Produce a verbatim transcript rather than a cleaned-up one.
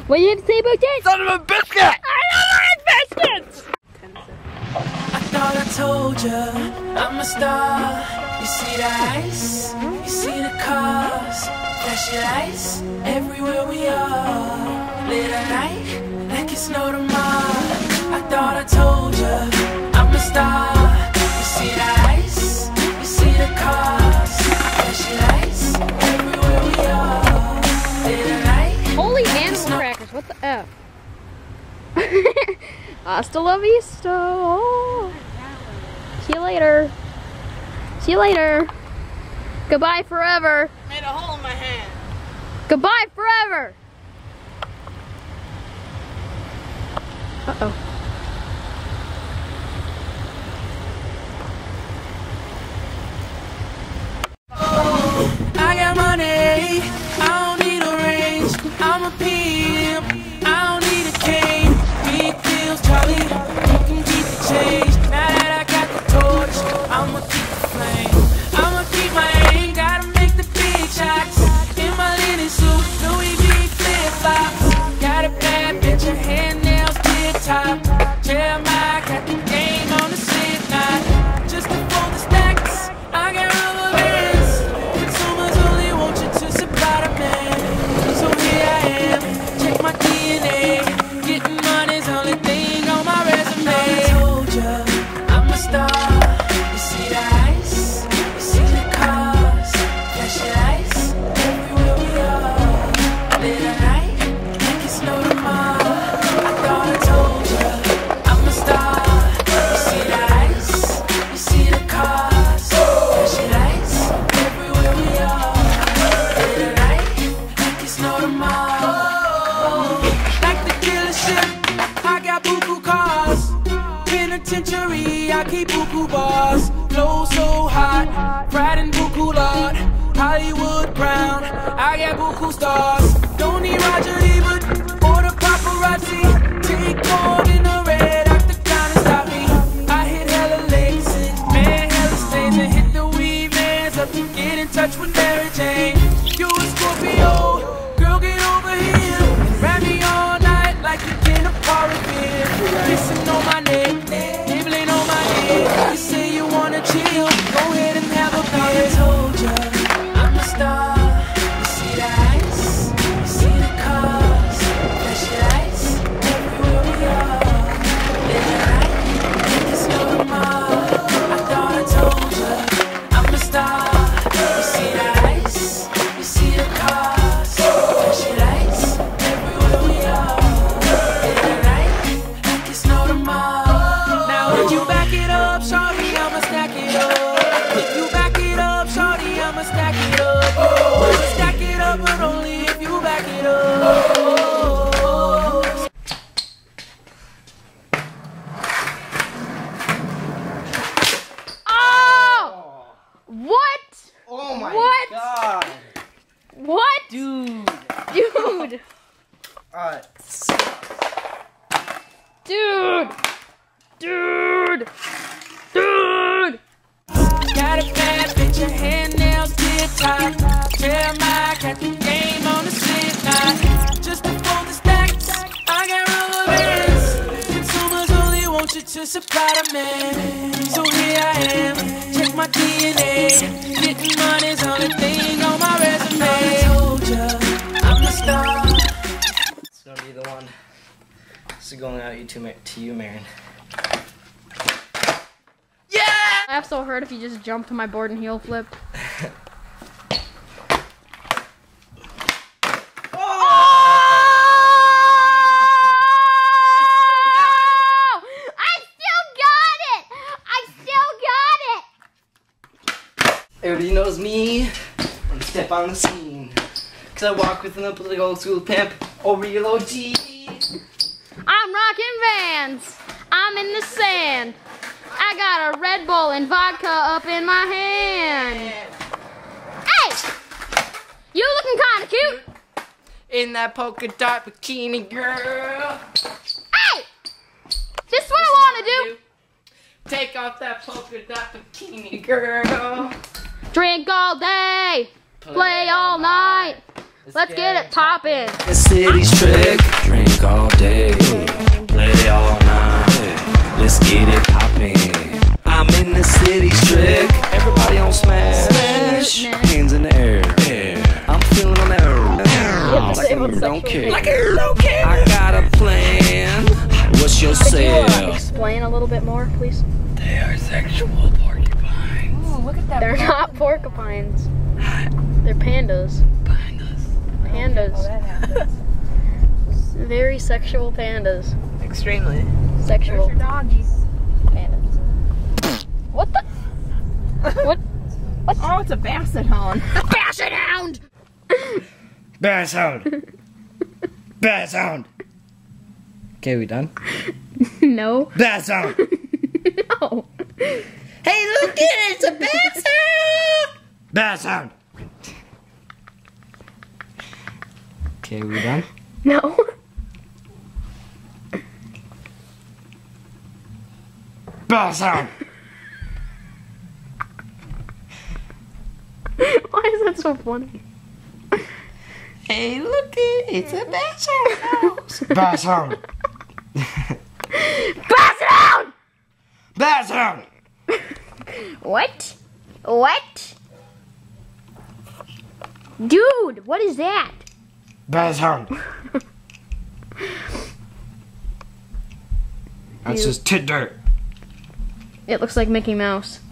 What do you have to say about that? Son of a biscuit! I don't like biscuits! I thought I told you I'm a star. You see the ice, you see the cars, flashing lights everywhere we are. Late at night, like it's no tomorrow. I thought I told you I'm a star. You see the ice, you see the cars, flashing lights everywhere we are. Late at night. Holy animal crackers! What the f? Hasta la vista. Oh. See you later. See you later. Goodbye forever. Made a hole in my hand. Goodbye forever. Uh-oh. I got money, I don't need a range. I'm a pimp, I don't need a cane. Big deals, Charlie, you can keep the change. Now that I got the torch, I'ma keep the flame. I'ma keep my aim, gotta make the big shots. In my linen suit, Louis V flip-flops. Got a bad bitch, her hand nails tip top. Jeremiah got the game on the slip knot. Just to fold the stacks, I got rubber bands. Consumers only want you to supply the man. So here I am, check my D N A. Getting money's the only thing on my resume. I told ya, I'm a star. You see the ice, you see the cars, flashing lights everywhere we are. Late at night, like it's no tomorrow. I thought I told ya, I'm a star. You see the ice, you see the cars, flashing lights everywhere we are. Late at night, like it's no tomorrow. Like the dealership, I got buku cars. Penitentiary, I keep buku bars. Flow so hot, pride in buku lot. Hollywood Brown, I got buku stars. Don't need Roger Ebert or the paparazzi. Take more in the red octagon and stop me. I hit hella legs, man, hella stains, and hit the weave hands up to get in touch with Mary Jane. You a Scorpio, girl, get over here. Wrap me all night like you can a again. Kissing on my neck, nibbling on my head. You say you wanna chill, go ahead and have a beer. I told ya, I'm a star. You see the ice, you see the cars, flashing lights everywhere we are. Late at night, like it's no tomorrow. I thought I told ya, I'm a star. You see the ice, you see the cars, flashing lights everywhere we are. Late at night, like it's no tomorrow. Now would you back it up, shorty? I'ma stack it up. If you back it up, shorty, I'ma stack it up. Would you stack it up, but only if you back it up. Oh! What? Oh my What? god. What? Dude. Dude. Uh, Dude. Dude. Dude. Got a bad bitch, her hand nails tip top. Jeremiah got the game on the slip knot. Just to fold the stacks, I got rubber bands. Consumers only want you to supply the man. So here I am, check my D N A. Getting money's the only thing on my resume. I told ya, I'm a star. it's gonna be the one. This is going out you to, to you, Marin. I have so hurt if you just jump to my board and heel flip. Everybody knows me when I step on the scene. Cause I walk with an up like old school pimp or real O G. I'm rocking Vans. I'm in the sand. I got a Red Bull and vodka up in my hand. Hey! You looking kinda cute. In that polka dot bikini, girl. Hey! This is what I wanna do. Take off that polka dot bikini, girl. Drink all day. Play all night. Let's get it poppin'. The city's trick. Drink all day, play all night. Let's get it poppin'. I'm in the city's trick. Everybody on smash. Smash. Hands in the air. Yeah. I'm feeling on the air. Like I don't care. Like I don't care. I got a plan. What's your Could you uh, sale? explain a little bit more, please? They are sexual porcupines. Oh, look at that. They're boat. not porcupines. They're pandas. Pandas. Oh, Pandas. that happens. Very sexual pandas. Extremely. Sexual There's your doggy. pandas. What the? What? Oh, it's a basset hound. Basset hound! Bass hound. Bass hound. Okay, we done? No. Bass hound. No. Hey, look at it! It's a bass hound. Bass hound. Okay, we done? No. Bass hound. Why is that so funny? Hey, look at it! It's a bass hound. Bass hound. Basset hound! Bass hound. What? What? Dude, what is that? Bass hound. That's You- just tit dirt. It looks like Mickey Mouse.